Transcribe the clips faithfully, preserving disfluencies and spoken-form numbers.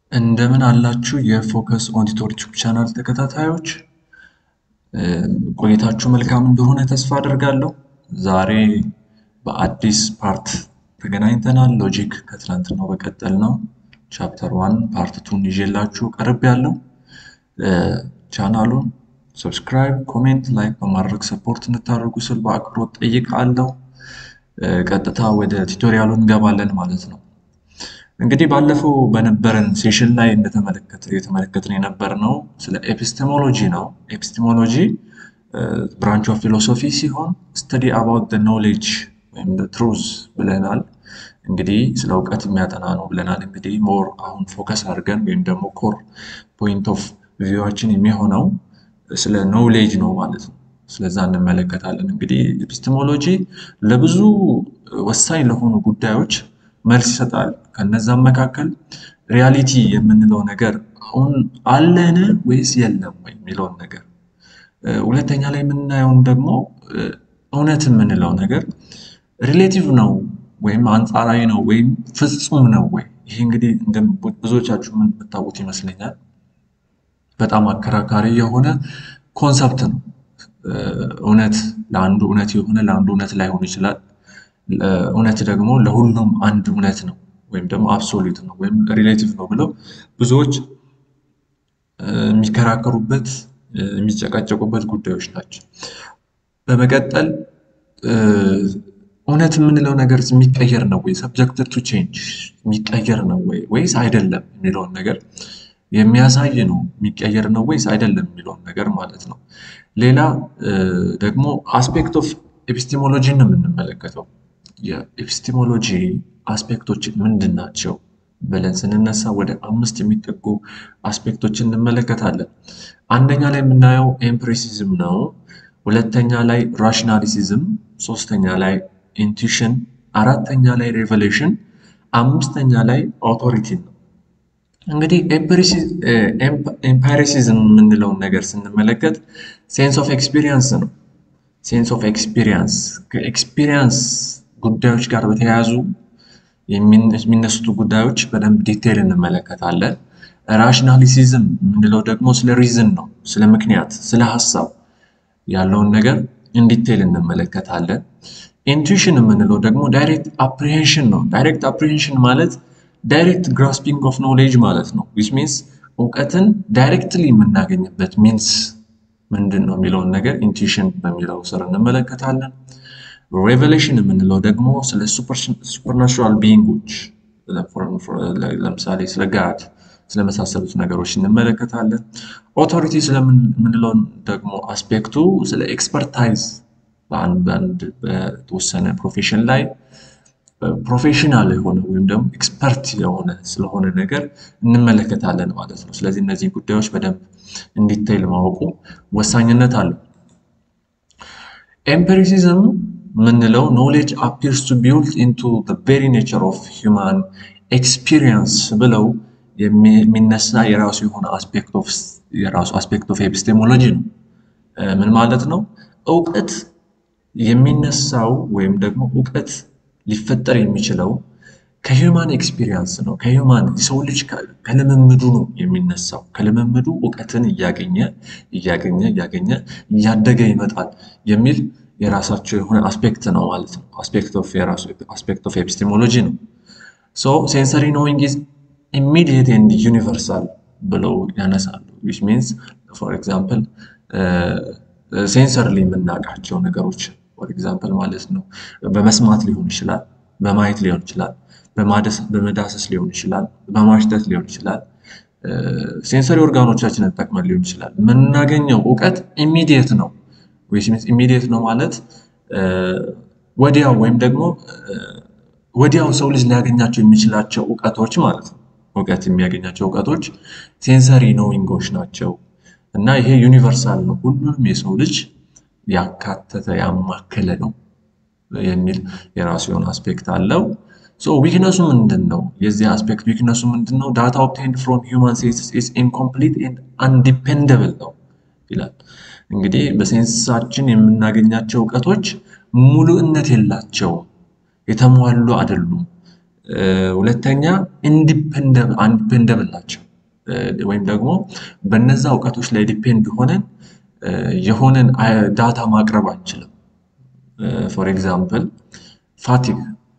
እንደምን አላችሁ የፎከስ ኦን ቲዩቶር ዩቲዩብ ቻናል ተከታታዮች ቆይታችሁ መልካም እንደሆነ ተስፋ አደርጋለሁ። ዛሬ በአዲስ ፓርት ተገናኝተናል። ሎጂክ ከትላንትናው በቀጠል ነው። ቻፕተር ዋን ፓርት ቱን ይዤላችሁ ቀርቤያለሁ። ቻናሉን ሰብስክራይብ፣ ኮሜንት፣ ላይክ በማድረግ ሰፖርት እንድታደርጉ ስል በአክብሮት ጠይቃለሁ። ቀጥታ ወደ ቲዩቶሪያሉ እንገባለን ማለት ነው። እንግዲህ ባለፈው በነበረን ሴሽን ላይ እንደተመለከተ የተመለከተን የነበርነው ስለ ኤፒስቴሞሎጂ ነው። ኤፒስቴሞሎጂ ብራንች ኦፍ ፊሎሶፊ ሲሆን study about the knowledge ወይም the truth ብለናል። እንግዲህ ስለ ዕውቀት የሚያጠና ነው ብለናል። እንግዲህ ሞር አሁን ፎከስ አድርገን ወይም ደግሞ ኮር ፖይንት ኦፍ ቪዋችን የሚሆነው ስለ ኖሌጅ ነው ማለት ነው። ስለዛ እንመለከታለን። እንግዲህ ኤፒስቴሞሎጂ ለብዙ ወሳኝ ለሆኑ ጉዳዮች መልስ ይሰጣል። ከነዛም መካከል ሪያሊቲ የምንለው ነገር አሁን አለን ወይስ የለም ወይ የሚለው ነገር፣ ሁለተኛ ላይ የምናየው ደግሞ እውነት የምንለው ነገር ሪሌቲቭ ነው ወይም አንጻራዊ ነው ወይም ፍጹም ነው ወይ። ይሄ እንግዲህ እንደ ብዙዎቻችሁ ምን ተታውቁት ይመስለኛል በጣም አከራካሪ የሆነ ኮንሰፕት ነው። እውነት ለአንዱ እውነት የሆነ ለአንዱ እውነት ላይሆን ይችላል። እውነት ደግሞ ለሁሉም አንድ እውነት ነው ወይም ደግሞ አብሶሉት ነው ወይም ሪሌቲቭ ነው ብለው ብዙዎች የሚከራከሩበት የሚጨቃጨቁበት ጉዳዮች ናቸው። በመቀጠል እውነት የምንለው ነገር የሚቀየር ነው ወይ subject to change የሚቀየር ነው ወይ ወይስ አይደለም የሚለው ነገር የሚያሳይ ነው። የሚቀየር ነው ወይስ አይደለም የሚለው ነገር ማለት ነው። ሌላ ደግሞ አስፔክት ኦፍ ኤፒስቴሞሎጂ ነው የምንመለከተው። የኤፒስቴሞሎጂ አስፔክቶች ምንድናቸው ብለን ስንነሳ ወደ አምስት የሚጠጉ አስፔክቶችን እንመለከታለን። አንደኛ ላይ የምናየው ኤምፒሪሲዝም ነው። ሁለተኛ ላይ ራሽናሊሲዝም፣ ሶስተኛ ላይ ኢንቱዊሽን፣ አራተኛ ላይ ሬቨሌሽን፣ አምስተኛ ላይ ኦቶሪቲ ነው። እንግዲህ ኤምፒሪሲዝም የምንለው ነገር ስንመለከት ሴንስ ኦፍ ኤክስፒሪየንስ ነው። ሴንስ ኦፍ ኤክስፒሪየንስ ከኤክስፒሪየንስ ጉዳዮች ጋር በተያያዙ የሚነሱት ጉዳዮች በደንብ ዲቴል እንመለከታለን። ራሽናሊሲዝም የምንለው ደግሞ ስለ ሪዝን ነው፣ ስለ ምክንያት፣ ስለ ሐሳብ ያለውን ነገር ኢን ዲቴል እንመለከታለን። ኢንቱዊሽን የምንለው ደግሞ ዳይሬክት አፕሪሄንሽን ነው። ዳይሬክት አፕሪሄንሽን ማለት ዳይሬክት ግራስፒንግ ኦፍ ኖሌጅ ማለት ነው። which means ዕውቀትን ዳይሬክትሊ የምናገኝበት ሚንስ ምንድነው የሚለውን ነገር ኢንቱዊሽን በሚለው ስር እንመለከታለን። ሬቨሌሽን የምንለው ደግሞ ስለ ሱፐርናቹራል ቢይንጎች ለምሳሌ ስለ ጋድ ስለመሳሰሉት ነገሮች እንመለከታለን። ኦቶሪቲ ስለምንለው ደግሞ አስፔክቱ ስለ ኤክስፐርታይዝ በአንድ በተወሰነ ፕሮፌሽን ላይ ፕሮፌሽናል የሆነ ወይም ደግሞ ኤክስፐርት የሆነ ስለሆነ ነገር እንመለከታለን ማለት ነው። ስለዚህ እነዚህ ጉዳዮች በደንብ እንዲቴል ማወቁ ወሳኝነት አለው። ኤምፒሪሲዝም ምንለው knowledge appears to be built into the very nature of human experience ብለው የሚነሳ የራሱ የሆነ አስፔክት ኦፍ የራሱ አስፔክት ኦፍ ኤፒስቴሞሎጂ ነው። ምን ማለት ነው? ዕውቀት የሚነሳው ወይም ደግሞ ዕውቀት ሊፈጠር የሚችለው ከሂውማን ኤክስፒሪየንስ ነው። ከሂውማን ሰው ልጅ ከልምምዱ ነው የሚነሳው። ከልምምዱ ዕውቀትን እያገኘ እያገኘ እያገኘ እያደገ ይመጣል የሚል የራሳቸው የሆነ አስፔክት ነው ማለት ነው። አስፔክት ኦፍ የራሱ አስፔክት ኦፍ ኤፒስቴሞሎጂ ነው። ሶ ሴንሰሪ ኖዊንግ ኢዝ ኢሚዲየት ኤንድ ዩኒቨርሳል ብለው ያነሳሉ። which means for example ሴንሰርሊ የምናውቃቸው ነገሮች for example ማለት ነው በመስማት ሊሆን ይችላል፣ በማየት ሊሆን ይችላል፣ በመዳሰስ ሊሆን ይችላል፣ በማሽተት ሊሆን ይችላል። ሴንሰሪ ኦርጋኖቻችንን ተጠቅመን ሊሆን ይችላል። የምናገኘው ዕውቀት ኢሚዲየት ነው። which means immediate ነው ማለት ወዲያው ወይም ደግሞ ወዲያው ሰው ልጅ ሊያገኛቸው የሚችላቸው ዕውቀቶች ማለት ነው። ዕውቀት የሚያገኛቸው ዕውቀቶች ሴንሰሪ ኖዊንጎች ናቸው እና ይሄ ዩኒቨርሳል ነው፣ ሁሉንም የሰው ልጅ ያካተተ ያማከለ ነው የሚል የራሱ የሆነ አስፔክት አለው። ሶ ዊክነሱ ምንድነው? የዚህ አስፔክት ዊክነሱ ምንድነው? data obtained from human senses is incomplete and undependable ነው ይላል። እንግዲህ በሴንሳችን የምናገኛቸው ዕውቀቶች ሙሉነት የላቸውም፣ የተሟሉ አይደሉም። ሁለተኛ ኢንዲፔንደንት አንዲፔንደብል ናቸው ወይም ደግሞ በእነዛ ዕውቀቶች ላይ ዲፔንድ ሆነን የሆነን ዳታ ማቅረብ አንችልም ፎር ኤግዛምፕል ፋቲግ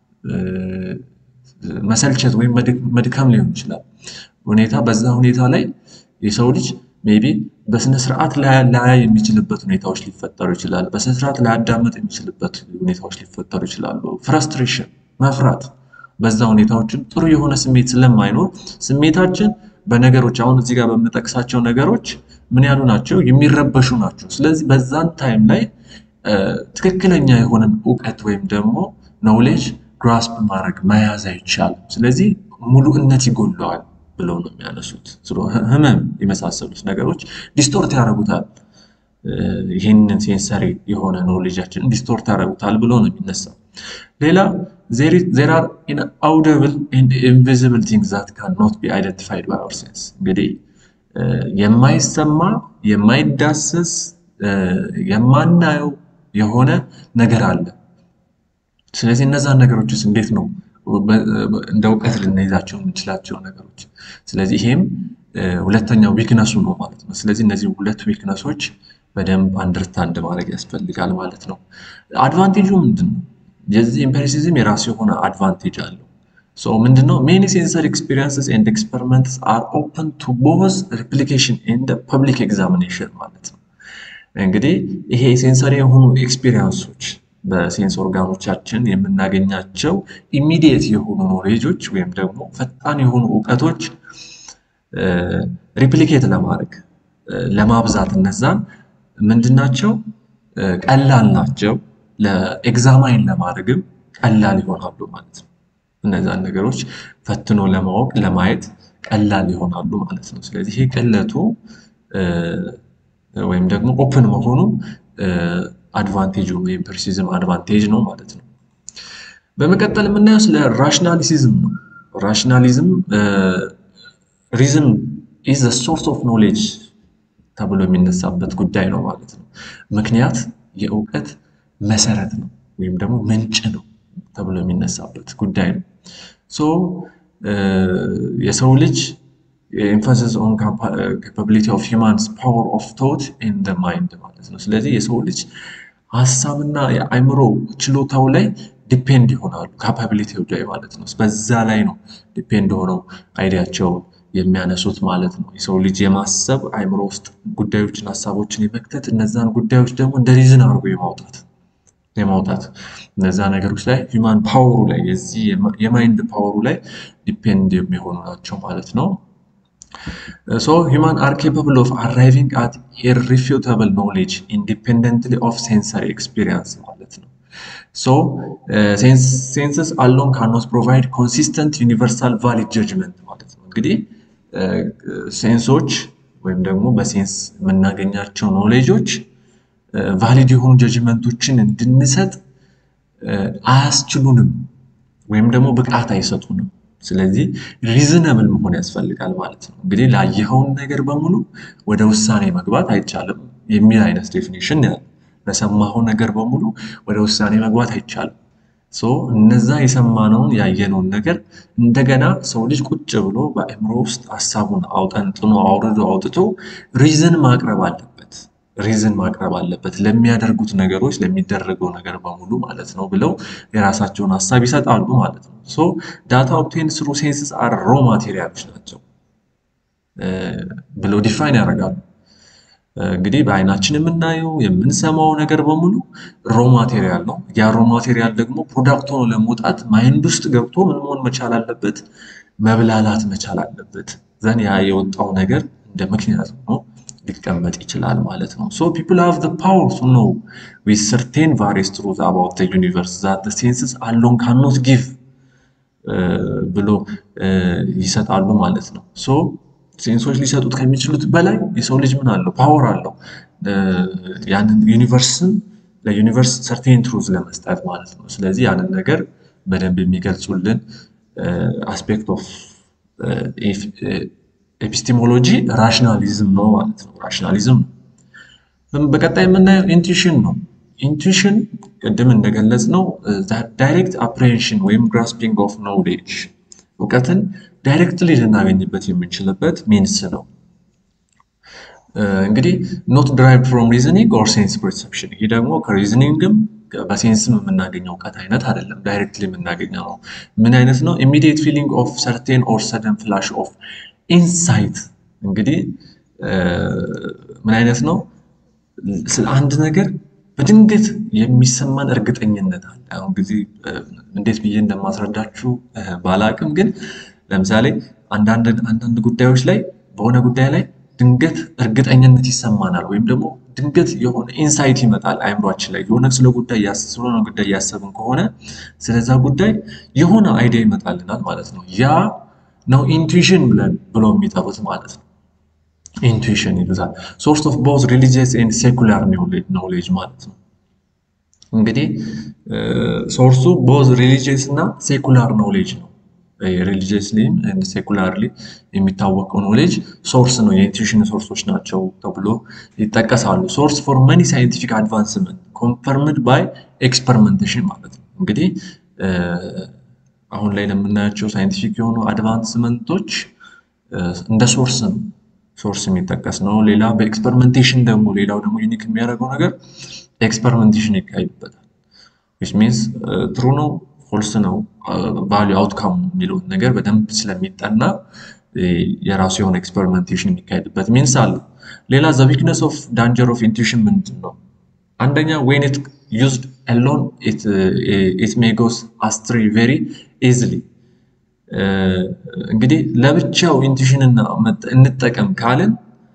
መሰልቸት ወይም መድከም ሊሆን ይችላል ሁኔታ በዛ ሁኔታ ላይ የሰው ልጅ ሜቢ በስነ ስርዓት ላይ የሚችልበት ሁኔታዎች ሊፈጠሩ ይችላል በስነ ስርዓት ላይ አዳመጥ የሚችልበት ሁኔታዎች ሊፈጠሩ ይችላሉ ፍራስትሬሽን መፍራት በዛ ሁኔታዎችን ጥሩ የሆነ ስሜት ስለማይኖር ስሜታችን በነገሮች አሁን እዚህ ጋር በመጠቅሳቸው ነገሮች ምን ያሉ ናቸው የሚረበሹ ናቸው ስለዚህ በዛን ታይም ላይ ትክክለኛ የሆነ ዕውቀት ወይም ደግሞ ኖሌጅ grasp ማድረግ መያዝ አይቻልም ስለዚህ ሙሉነት ይጎለዋል ብለው ነው የሚያነሱት ስለዚህ ህመም የመሳሰሉት ነገሮች ዲስቶርት ያደርጉታል ይሄንን ሴንሰሪ የሆነ ኖሌጃችን ዲስቶርት ያደርጉታል ብለው ነው የሚነሳው ሌላ there is, there are inaudible and invisible things that cannot be identified by our sense እንግዲህ የማይሰማ የማይዳሰስ የማናየው የሆነ ነገር አለ ስለዚህ እነዛ ነገሮችስ እንዴት ነው እንደ ዕውቀት ልንይዛቸው እንችላቸው ነገሮች ስለዚህ ይሄም ሁለተኛው ዊክነሱ ነው ማለት ነው ስለዚህ እነዚህ ሁለት ዊክነሶች በደንብ አንደርስታንድ ማድረግ ያስፈልጋል ማለት ነው አድቫንቴጁ ምንድነው የዚህ ኢምፔሪሲዝም የራሱ የሆነ አድቫንቴጅ አለው so ምንድነው many sensory experiences and experiments are open to both replication and public examination ማለት ነው እንግዲህ ይሄ ሴንሰሪ የሆኑ ኤክስፒሪየንሶች በሴንስ ኦርጋኖቻችን የምናገኛቸው ኢሚዲየት የሆኑ ኖሌጆች ወይም ደግሞ ፈጣን የሆኑ ዕውቀቶች ሪፕሊኬት ለማድረግ ለማብዛት እነዛን ምንድናቸው ቀላል ናቸው ለኤግዛማይን ለማድረግም ቀላል ይሆናሉ ማለት ነው እነዛን ነገሮች ፈትኖ ለማወቅ ለማየት ቀላል ይሆናሉ ማለት ነው ስለዚህ ይሄ ቀለቱ ወይም ደግሞ ኦፕን መሆኑ አድቫንቴጅ ወይም ፐርሲዝም አድቫንቴጅ ነው ማለት ነው በመቀጠል የምናየው ስለ ራሽናሊዝም ነው ራሽናሊዝም ሪዝን is the source of knowledge ተብሎ የሚነሳበት ጉዳይ ነው ማለት ነው ምክንያት የዕውቀት መሰረት ነው ወይም ደግሞ ምንጭ ነው ተብሎ የሚነሳበት ጉዳይ ነው so የሰው ልጅ emphasis on capability of humans power of thought in the mind ማለት ነው ስለዚህ የሰው ልጅ ሐሳብና የአእምሮ ችሎታው ላይ ዲፔንድ ይሆናሉ ካፓቢሊቲው ላይ ማለት ነው በዛ ላይ ነው ዲፔንድ ሆነው አይዲያቸው የሚያነሱት ማለት ነው የሰው ልጅ የማሰብ አእምሮ ውስጥ ጉዳዮችን ሐሳቦችን የመክተት እነዛን ጉዳዮች ደግሞ እንደ ሪዝን አድርጎ የማውጣት የማውጣት እነዛ ነገሮች ላይ human power ላይ የዚህ የማይንድ ፓወሩ ላይ ዲፔንድ የሚሆኑ ናቸው ማለት ነው so humans are capable of arriving at irrefutable knowledge independently of sensory experience ማለት ነው so uh, sense, senses alone cannot provide consistent universal valid judgment ማለት ነው እንግዲህ ሴንሶች ወይም ደግሞ በሴንስ የምናገኛቸው ኖሌጆች ቫሊድ የሆኑ ጀጅመንቶችን እንድንሰጥ አያስችሉንም ወይም ደግሞ ብቃት አይሰጡንም ስለዚህ ሪዝነብል መሆን ያስፈልጋል ማለት ነው እንግዲህ ላየኸው ነገር በሙሉ ወደ ውሳኔ መግባት አይቻልም የሚል አይነት ዴፊኒሽን ያለ ለሰማኸው ነገር በሙሉ ወደ ውሳኔ መግባት አይቻልም so እነዛ የሰማነውን ያየነውን ነገር እንደገና ሰው ልጅ ቁጭ ብሎ በአእምሮ ውስጥ ሐሳቡን አውጠንጥኖ አውርዶ አውጥቶ ሪዝን ማቅረብ አለበት ሪዝን ማቅረብ አለበት ለሚያደርጉት ነገሮች ለሚደረገው ነገር በሙሉ ማለት ነው ብለው የራሳቸውን ሐሳብ ይሰጣሉ ማለት ነው so data obtained through senses are raw materials ናቸው ብለው ዲፋይን ያደርጋሉ እንግዲህ በአይናችን የምናየው የምንሰማው ነገር በሙሉ raw material ነው ያ raw material ደግሞ ፕሮዳክት ሆኖ ለመውጣት ማይንድ ውስጥ ገብቶ ምን መሆን መቻል አለበት መብላላት መቻል አለበት ዘን ያ የወጣው ነገር እንደ ምክንያት ነው ሊቀመጥ ይችላል ማለት ነው so people have the power to know with certain various truths about the universe that the senses alone cannot give ብሎ ይሰጣሉ ማለት ነው so ሴንሶች ሊሰጡት ከሚችሉት በላይ የሰው ልጅ ምን አለው ፓወር አለው ያንን ዩኒቨርስን ለዩኒቨርስ ሰርቴን ትሩዝ ለመስጠት ማለት ነው ስለዚህ ያንን ነገር በደንብ የሚገልጹልን አስፔክት ኦፍ ኤፒስቴሞሎጂ ራሽናሊዝም ነው ማለት ነው ራሽናሊዝም በቀጣይ የምናየው ኢንቱዊሽን ነው ኢንቱዊሽን ቅድም እንደገለጽ ነው ዳይሬክት አፕሬንሽን ወይም ግራስፒንግ ኦፍ ኖሌጅ እውቀትን ዳይሬክትሊ ልናገኝበት የምንችልበት ሚንስ ነው እንግዲህ not derived from reasoning or sense perception ይሄ ደግሞ ከሪዝኒንግም በሴንስም የምናገኘው እውቀት አይነት አይደለም ዳይሬክትሊ የምናገኘው ነው ምን አይነት ነው immediate feeling of certain or sudden flash of insight እንግዲህ ምን አይነት ነው ስለ አንድ ነገር በድንገት የሚሰማን እርግጠኝነት አለ አሁን ጊዜ እንዴት ብዬ እንደማስረዳችሁ ባላቅም ግን ለምሳሌ አንዳንድ አንዳንድ ጉዳዮች ላይ በሆነ ጉዳይ ላይ ድንገት እርግጠኝነት ይሰማናል ወይም ደግሞ ድንገት የሆነ ኢንሳይት ይመጣል አይምሮአችን ላይ የሆነ ስለ ጉዳይ ያስሰሩን ጉዳይ ያሰብን ከሆነ ስለዛ ጉዳይ የሆነ አይዲያ ይመጣልናል ማለት ነው ያ ነው ኢንቱዊሽን ብለን ብሎ የሚጠሩት ማለት ነው intuition ይሉታል source of both religious and secular knowledge ማለት ነው እንግዲህ ሶርሱ both religious እና secular knowledge ነው religiously and secularly የሚታወቀው knowledge source ነው የintuition ሶርሶች ናቸው ተብሎ ይጠቀሳሉ source for many scientific advancement confirmed by experimentation ማለት ነው እንግዲህ አሁን ላይ ለምናያቸው ሳይንቲፊክ የሆኑ አድቫንስመንቶች እንደ ሶርስ ነው ሶርስ የሚጠቀስ ነው ሌላ በኤክስፐሪመንቴሽን ደግሞ ሌላው ደግሞ ዩኒክ የሚያደርገው ነገር ኤክስፐሪመንቴሽን ይካሄድበታል which means true ነው false ነው value outcome የሚለው ነገር በደንብ ስለሚጠና የራሱ የሆነ ኤክስፐሪመንቴሽን የሚካሄድበት means አለ ሌላ the weakness of danger of intuition ምንድነው አንደኛ when it used alone it it may go astray very easily እንግዲህ ለብቻው ኢንቱዊሽንና እንጠቀም ካልን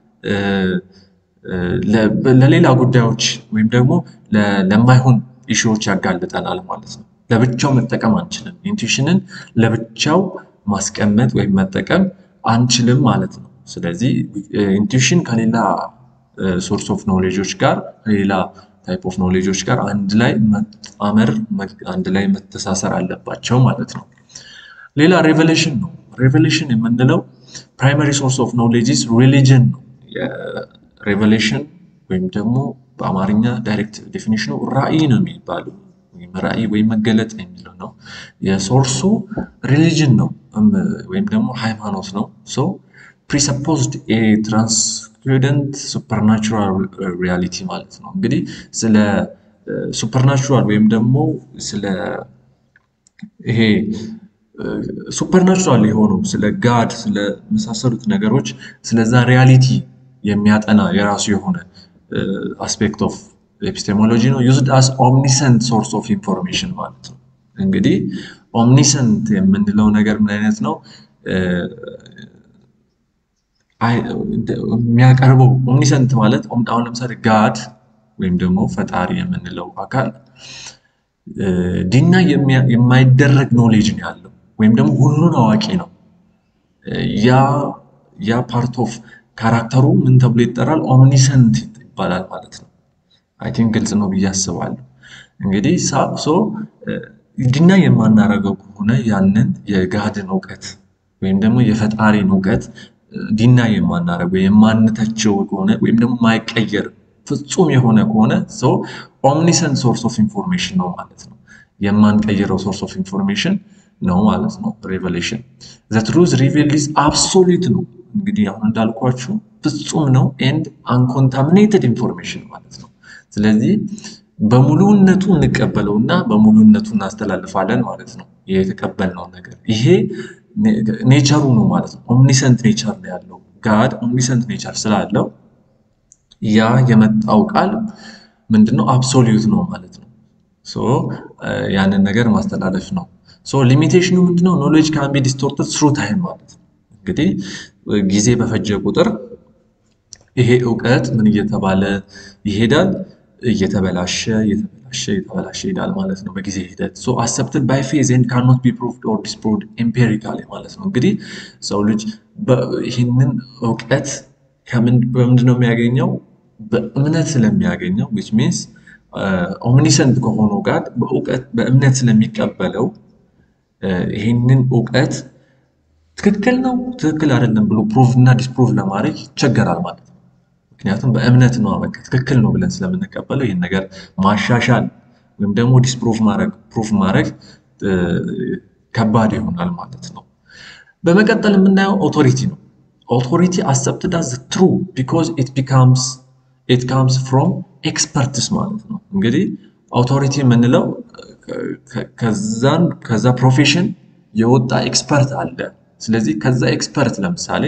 ለሌላ ጉዳዮች ወይም ደግሞ ለማይሆን ኢሹዎች ያጋልጠናል ማለት ነው ለብቻው መጠቀም አንችልም ኢንቱዊሽንን ለብቻው ማስቀመጥ ወይም መጠቀም አንችልም ማለት ነው ስለዚህ ኢንቱዊሽን ከሌላ ሶርስ ኦፍ ኖሌጆች ጋር ሌላ ታይፕ ኦፍ ኖሌጆች ጋር አንድ ላይ መጣመር አንድ ላይ መተሳሰር አለባቸው ማለት ነው ሌላ ሬቨሌሽን ነው ሬቨሌሽን የምንለው primary source of knowledge is religion ነው ሬቨሌሽን ወይም ደግሞ በአማርኛ ዳይሬክት ዴፊኒሽኑ ራእይ ነው የሚባለው ወይም ራእይ ወይም መገለጥ የሚለው ነው የሶርሱ ሪሊጅን ነው ወይም ደግሞ ሃይማኖት ነው so presupposed a transcendent supernatural reality ማለት ነው እንግዲህ ስለ supernatural ወይም ደግሞ ስለ ይሄ ሱፐርናቹራል የሆኑ ስለ ጋድ ስለ መሳሰሉት ነገሮች ስለዛ ሪያሊቲ የሚያጠና የራሱ የሆነ አስፔክት ኦፍ ኤፒስቴሞሎጂ ነው used as omniscient source of information ማለት ነው እንግዲህ omniscient የምንለው ነገር ምን አይነት ነው አይ የሚያቀርበው omniscient ማለት አሁን ለምሳሌ ጋድ ወይም ደግሞ ፈጣሪ የምንለው አካል ዲና የማይደረግ ኖሌጅ ነው ያለው ወይም ደግሞ ሁሉን አዋቂ ነው ያ ያ ፓርት ኦፍ ካራክተሩ ምን ተብሎ ይጠራል ኦምኒሰንት ይባላል ማለት ነው አይ ቲንክ ግልጽ ነው ብያስባለሁ እንግዲህ ሶ ዲና የማናረገው ከሆነ ያንን የጋድን ዕውቀት ወይም ደግሞ የፈጣሪን ዕውቀት ዲና የማናረገው የማንተቸው ከሆነ ወይም ደግሞ ማይቀየር ፍጹም የሆነ ከሆነ ሶ ኦምኒሰንት ሶርስ ኦፍ ኢንፎርሜሽን ነው ማለት ነው የማንቀየረው ሶርስ ኦፍ ኢንፎርሜሽን ነው ማለት ነው ሬቨሌሽን the truth revealed is absolute ነው እንግዲህ አሁን እንዳልኳችሁ ፍጹም ነው and uncontaminated information ማለት ነው ስለዚህ በሙሉነቱ እንቀበለውና በሙሉነቱ እናስተላልፋለን ማለት ነው የተቀበልነው ነገር ይሄ ኔቸሩ ነው ማለት ነው ኦምኒሰንት ኔቸር ነው ያለው ጋድ ኦምኒሰንት ኔቸር ስላለው ያ የመጣው ቃል ምንድነው አብሶሉት ነው ማለት ነው ሶ ያንን ነገር ማስተላለፍ ነው so limitation ምንድነው knowledge can be distorted through time ማለት እንግዲህ ጊዜ በፈጀ ቁጥር ይሄ ዕውቀት ምን እየተባለ ይሄዳል እየተበላሸ እየተበላሸ እየተበላሸ ይሄዳል ማለት ነው በጊዜ ሂደት so accepted by faith and cannot be proved or disproved empirically ማለት ነው እንግዲህ ሰው ልጅ ይሄንን ዕውቀት ከምን በምንድነው የሚያገኘው በእምነት ስለሚያገኘው which means omniscient ከሆነ ጋር በዕውቀት በእምነት ስለሚቀበለው ይሄንን ዕውቀት ትክክል ነው ትክክል አይደለም ብሎ ፕሩቭ እና ዲስፕሩቭ ለማድረግ ይቸገራል ማለት ነው ምክንያቱም በእምነት ነው አበቃ ትክክል ነው ብለን ስለምንቀበለው ይሄን ነገር ማሻሻል ወይም ደግሞ ዲስፕሩቭ ማድረግ ፕሩፍ ማድረግ ከባድ ይሆናል ማለት ነው በመቀጠል የምናየው ኦቶሪቲ ነው authority accepted as true because it becomes it comes from expertise ማለት ነው እንግዲህ authority ምንለው ከዛን ከዛ ፕሮፌሽን የወጣ ኤክስፐርት አለ ስለዚህ ከዛ ኤክስፐርት ለምሳሌ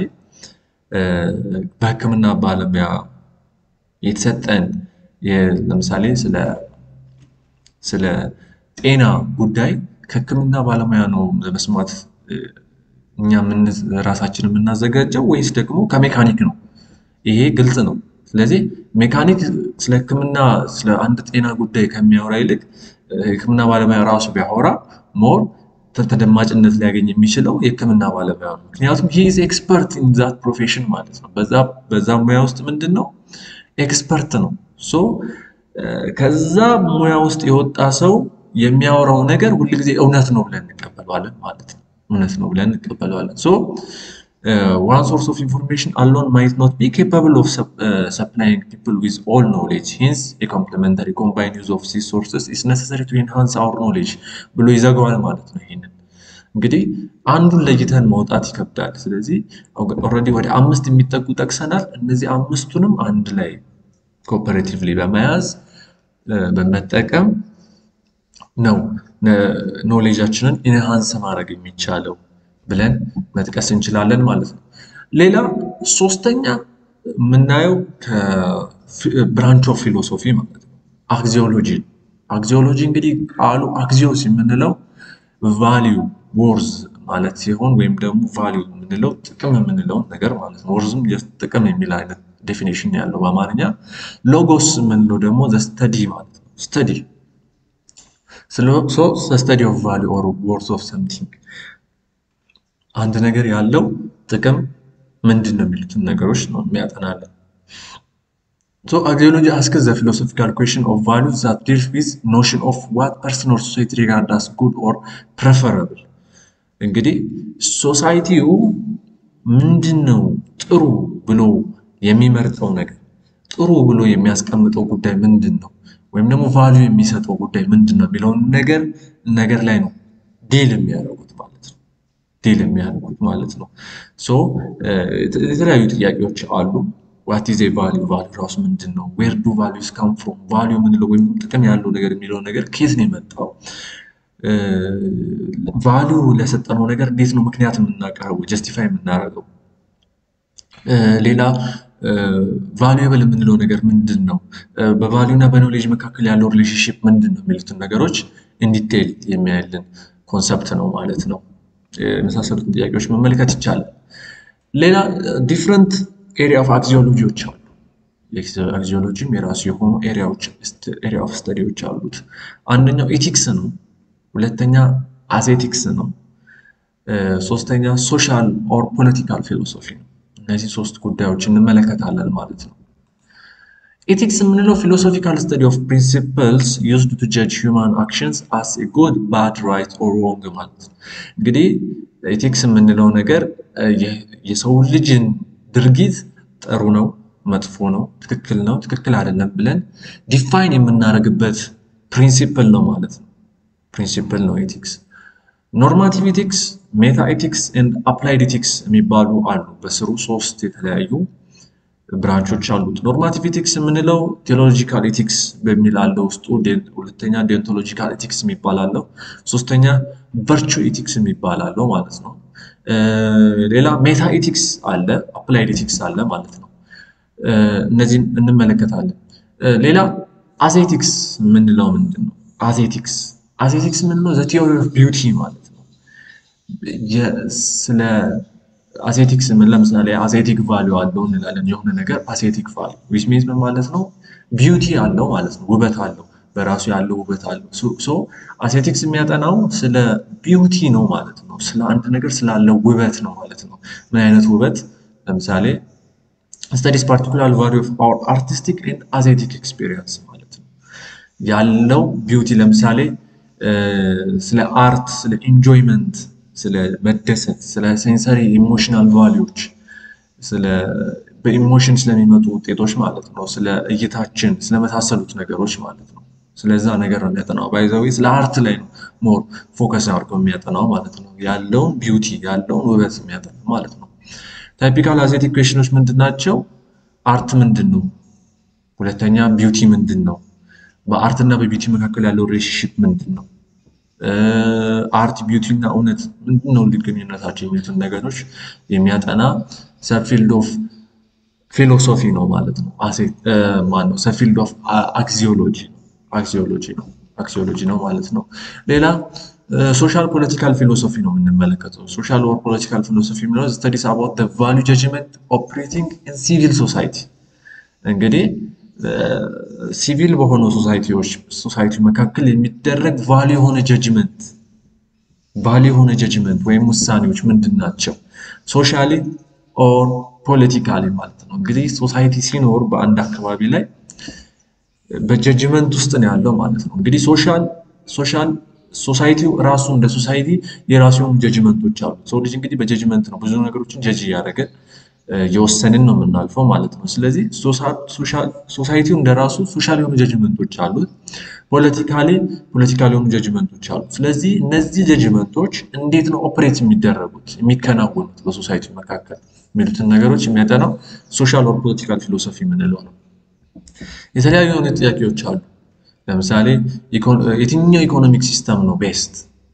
በህክምና ባለሙያ የተሰጠን ለምሳሌ ስለ ስለ ጤና ጉዳይ ከህክምና ባለሙያ ነው መስማት እኛ ምን ራሳችንን እናዘጋጀው ወይስ ደግሞ ከሜካኒክ ነው ይሄ ግልጽ ነው ስለዚህ ሜካኒክ ስለ ህክምና ስለ አንድ ጤና ጉዳይ ከሚያወራ ይልቅ ህክምና ባለሙያ ራሱ ቢያወራ ሞር ተደማጭነት ሊያገኝ የሚችለው የህክምና ባለሙያ ነው ምክንያቱም he is expert in that profession ማለት ነው በዛ በዛ ሙያ ውስጥ ምንድነው ኤክስፐርት ነው ሶ ከዛ ሙያ ውስጥ የወጣ ሰው የሚያወራው ነገር ሁሉ ጊዜ እውነት ነው ብለን እንቀበላለን ማለት ነው እውነት ነው ብለን እንቀበላለን ሶ one source of information alone might not be capable of uh, supplying people with all knowledge hence a complementary combined use of these sources is necessary to enhance our knowledge ብሎ ይዘጋዋል ማለት ነው ይሄንን እንግዲህ አንዱን ለይተን ማውጣት ይከብዳል ስለዚህ ኦሬዲ ወደ አምስት የሚጠቁ ጠቅሰናል እነዚህ አምስቱንም አንድ ላይ ኮኦፐሬቲቭሊ በመያዝ በመጠቀም ነው ኖሌጃችንን ኢንሃንስ ማድረግ የሚቻለው ብለን መጥቀስ እንችላለን ማለት ነው ሌላ ሶስተኛ ምናየው ከብራንች ኦፍ ፊሎሶፊ ማለት ነው አክሲዮሎጂ አክሲዮሎጂ እንግዲህ ቃሉ አክሲዮስ የምንለው ቫልዩ ወርዝ ማለት ሲሆን ወይም ደግሞ ቫልዩ የምንለው ጥቅም የምንለው ነገር ማለት ነው ወርዝም ጥቅም የሚል አይነት ዴፊኒሽን ያለው በአማርኛ ሎጎስ የምንለው ደግሞ the study ማለት ነው study so the study of value or worth of something አንድ ነገር ያለው ጥቅም ምንድነው የሚሉትን ነገሮች ነው የሚያጠናልን so archaeology asks the philosophical question of values that deals with notion of what person or society regard as good or preferable እንግዲህ ሶሳይቲው ምንድነው ጥሩ ብሎ የሚመርጠው ነገር ጥሩ ብሎ የሚያስቀምጠው ጉዳይ ምንድነው ወይም ደግሞ ቫልዩ የሚሰጠው ጉዳይ ምንድነው የሚለው ነገር ነገር ላይ ነው ዲል የሚያደርጉት ማለት ነው ዲል የሚያደርጉት ማለት ነው ሶ የተለያዩ ጥያቄዎች አሉ what is a value value ራሱ ምንድነው where do values come from value ምንለው ወይም ጥቅም ያለው ነገር የሚለው ነገር ከየት ነው የመጣው ቫልዩ ለሰጠነው ነገር እንዴት ነው ምክንያት የምናቀርበው ጀስቲፋይ የምናደርገው ሌላ ቫልዩብል የምንለው ነገር ምንድነው በቫልዩና በኖሌጅ መካከል ያለው ሪሌሽንሺፕ ምንድነው የሚሉትን ነገሮች ኢን ዲቴል የሚያይልን ኮንሰፕት ነው ማለት ነው መሳሰሉትን ጥያቄዎች መመልከት ይቻላል ሌላ ዲፈረንት ኤሪያ ኦፍ አክሲዮሎጂዎች አሉ የአክሲዮሎጂም የራሱ የሆኑ ኤሪያዎች ኤሪያ ኦፍ ስተዲዎች አሉት አንደኛው ኤቲክስ ነው ሁለተኛ አሴቲክስ ነው ሶስተኛ ሶሻል ኦር ፖለቲካል ፊሎሶፊ ነው እነዚህ ሶስት ጉዳዮች እንመለከታለን ማለት ነው ኤቲክስ ምንለው philosophical study of principles used to judge human actions as a good bad right or wrong ማለት እንግዲህ ኤቲክስ ምንለው ነገር የሰው ልጅን ድርጊት ጥሩ ነው መጥፎ ነው ትክክል ነው ትክክል አይደለም ብለን ዲፋይን የምናደርግበት ፕሪንሲፕል ነው ማለት ነው ፕሪንሲፕል ነው ኤቲክስ normative ethics meta ethics and applied ethics የሚባሉ አሉ በስሩ ሶስት የተለያዩ ብራንቾች አሉት normative ethics ምንለው theological ethics በሚል አለው ውስጡ ሁለተኛ deontological ethics የሚባል አለው ሶስተኛ virtue ethics የሚባል አለው ማለት ነው ሌላ meta ethics አለ applied ethics አለ ማለት ነው እነዚህን እንመለከታለን ሌላ aesthetics ምንለው ምንድነው aesthetics aesthetics ምንለው the theory of beauty ማለት ነው ስለ aesthetics ምን ለምሳሌ aesthetic value አለው እንላለን የሆነ ነገር aesthetic value which means ምን ማለት ነው beauty አለው ማለት ነው ውበት አለው በራሱ ያለው ውበት አለው so aesthetics የሚያጠናው ስለ beauty ነው ማለት ነው ስለ አንድ ነገር ስላለው ውበት ነው ማለት ነው ምን አይነት ውበት ለምሳሌ studies particular value of our artistic and aesthetic experience ማለት ነው ያለው beauty ለምሳሌ ስለ አርት ስለ ኢንጆይመንት ስለ መደሰት ስለ ሴንሰሪ ኢሞሽናል ቫልዩዎች ስለ በኢሞሽን ስለሚመጡ ውጤቶች ማለት ነው ስለ እይታችን ስለ መሳሰሉት ነገሮች ማለት ነው ስለዛ ነገር ነው የሚያጠናው ባይዘው ስለ አርት ላይ ነው ሞር ፎከስ አድርጎ የሚያጠናው ማለት ነው ያለውን ቢዩቲ ያለውን ውበት የሚያጠናው ማለት ነው ታይፒካል አሴቲክ ኩዌስችኖች ምንድናቸው አርት ምንድነው ሁለተኛ ቢዩቲ ምንድነው በአርት እና በቢዩቲ መካከል ያለው ሪሌሽንሺፕ ምንድነው አርት ቢዩቲ እና እውነት ምንድነው ልዩነታቸው የሚሉትን ነገሮች የሚያጠና ሰብ ፊልድ ኦፍ ፊሎሶፊ ነው ማለት ነው አሴት ማን ነው ሰብ ፊልድ ኦፍ አክሲዮሎጂ አክሲዮሎጂ ነው አክሲዮሎጂ ነው ማለት ነው ሌላ ሶሻል ፖለቲካል ፊሎሶፊ ነው የምንመለከተው ሶሻል ኦር ፖለቲካል ፊሎሶፊ ማለት studies about the value judgment operating in civil society እንግዲህ ሲቪል በሆኑ ሶሳይቲዎች ሶሳይቲ መካከል የሚደረግ ቫልዩ የሆነ ጀጅመንት ቫልዩ የሆነ ጀጅመንት ወይም ውሳኔዎች ምንድናቸው ሶሻሊ ኦር ፖለቲካሊ ማለት ነው እንግዲህ ሶሳይቲ ሲኖር በአንድ አካባቢ ላይ በጀጅመንት ውስጥ ነው ያለው ማለት ነው እንግዲህ ሶሻል ሶሻል ሶሳይቲው ራሱ እንደ ሶሳይቲ የራሱን ጀጅመንቶች አሉ ሰው ልጅ እንግዲህ በጀጅመንት ነው ብዙ ነገሮችን ጀጅ ያደረገ የወሰንን ነው የምናልፈው ማለት ነው ስለዚህ ሶሻል ሶሳይቲው እንደራሱ ሶሻል የሆኑ ጀጅመንቶች አሉ ፖለቲካሊ ፖለቲካሊ የሆኑ ጀጅመንቶች አሉ ስለዚህ እነዚህ ጀጅመንቶች እንዴት ነው ኦፕሬት የሚደረጉት የሚከናወኑት በሶሳይቲው መካከል የሚሉትን ነገሮች የሚያጠናው ሶሻል ኦር ፖለቲካል ፊሎሶፊ ምንለው ነው የተለያዩ የሆኑ ጥያቄዎች አሉ ለምሳሌ የትኛው ኢኮኖሚክ ሲስተም ነው ቤስት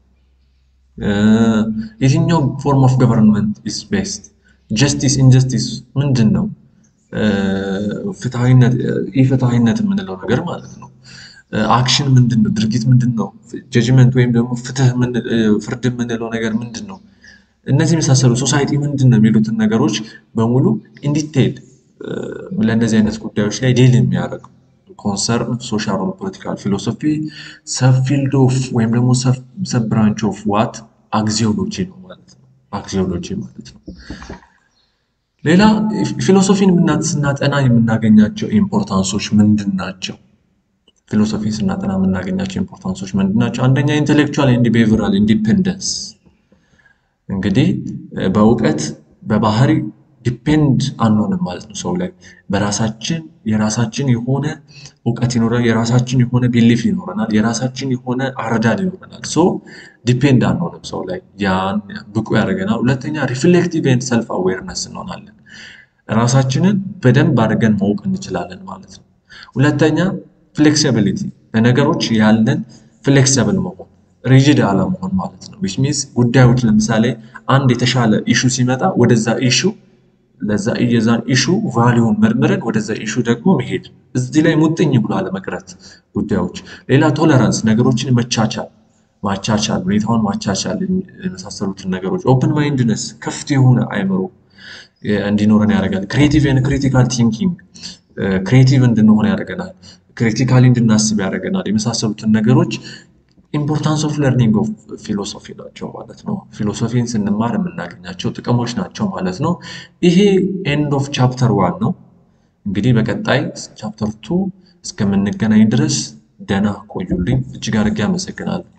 የትኛው ፎርም ኦፍ ገቨርንመንት ኢዝ ቤስት ጀስቲስ ኢንጀስቲስ ምንድነው ፍትሃዊነት ኢፍትሃዊነት ምንለው ነገር ማለት ነው አክሽን ምንድነው ድርጊት ምንድነው ጀጅመንት ወይም ደግሞ ፍትህ ምን ፍርድ ምንለው ነገር ምንድነው እነዚህ መሳሰሉ ሶሳይቲ ምንድነው የሚሉትን ነገሮች በሙሉ ኢንዲቴል ለነዚህ አይነት ጉዳዮች ላይ ዲል የሚያደርግ ኮንሰርን ሶሻል ኦር ፖለቲካል ፊሎሶፊ ሰብ ፊልድ ኦፍ ወይም ደግሞ ሰብ ብራንች ኦፍ ዋት አክሲዮሎጂ ነው ማለት ነው አክሲዮሎጂ ማለት ነው ሌላ ፊሎሶፊን ስናጠና የምናገኛቸው ኢምፖርታንሶች ምንድናቸው ፊሎሶፊን ስናጠና የምናገኛቸው ኢምፖርታንሶች ምንድናቸው አንደኛ ኢንተሌክቹዋል ኤንድ ቢሄቪራል ኢንዲፔንደንስ እንግዲህ በእውቀት በባህሪ ዲፔንድ አንሆንም ማለት ነው ሰው ላይ በራሳችን የራሳችን የሆነ ዕውቀት ይኖራል የራሳችን የሆነ ቢሊፍ ይኖርናል የራሳችን የሆነ አረዳድ ይኖርናል ሶ ዲፔንድ አንሆንም ሰው ላይ ያን ብቁ ያደርገናል ሁለተኛ ሪፍሌክቲቭ ኤንድ ሰልፍ አዌርነስ እንሆናለን ራሳችንን በደንብ አድርገን ማወቅ እንችላለን ማለት ነው ሁለተኛ ፍሌክሲቢሊቲ በነገሮች ያለን ፍሌክሲብል መሆን ሪጂድ አለመሆን ማለት ነው which means ጉዳዮች ለምሳሌ አንድ የተሻለ ኢሹ ሲመጣ ወደዛ ኢሹ ለዛ የዛን ኢሹ ቫልዩን መርምረን ወደዛ ኢሹ ደግሞ መሄድ እዚህ ላይ ሙጥኝ ብሎ አለመቅረት ጉዳዮች ሌላ ቶለራንስ ነገሮችን መቻቻል ማቻቻል ሁኔታውን ማቻቻል የመሳሰሉትን ነገሮች ኦፕን ማይንድነስ ክፍት የሆነ አይምሮ እንዲኖረን ያደርጋል ክሪኤቲቭ ኤንድ ክሪቲካል ቲንኪንግ ክሪኤቲቭ እንድንሆን ያደርገናል ክሪቲካሊ እንድናስብ ያደርገናል የመሳሰሉትን ነገሮች ኢምፖርታንስ ኦፍ ለርኒንግ ኦፍ ፊሎሶፊ ናቸው ማለት ነው ፊሎሶፊን ስንማር የምናገኛቸው ጥቅሞች ናቸው ማለት ነው ይሄ ኤንድ ኦፍ ቻፕተር ዋን ነው እንግዲህ በቀጣይ ቻፕተር ቱ እስከምንገናኝ ድረስ ደህና ቆዩልኝ እጅግ አድርጌ አመሰግናለሁ